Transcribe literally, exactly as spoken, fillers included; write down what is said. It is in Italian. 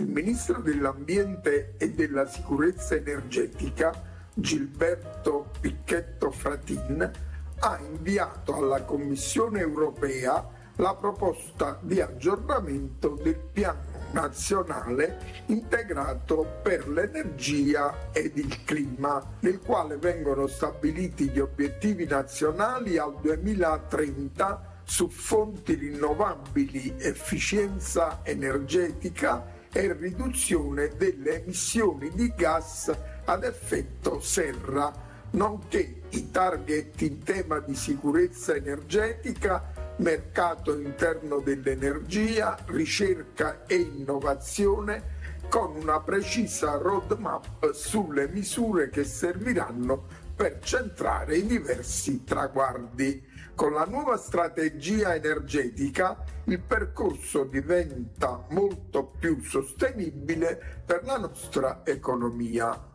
il ministro dell'Ambiente e della Sicurezza Energetica, Gilberto Picchetto Fratin, ha inviato alla Commissione europea la proposta di aggiornamento del Piano nazionale integrato per l'energia ed il clima, nel quale vengono stabiliti gli obiettivi nazionali al duemilatrenta su fonti rinnovabili, efficienza energetica e riduzione delle emissioni di gas ad effetto serra, nonché i target in tema di sicurezza energetica, mercato interno dell'energia, ricerca e innovazione, con una precisa roadmap sulle misure che serviranno per centrare i diversi traguardi. Con la nuova strategia energetica il percorso diventa molto più sostenibile per la nostra economia.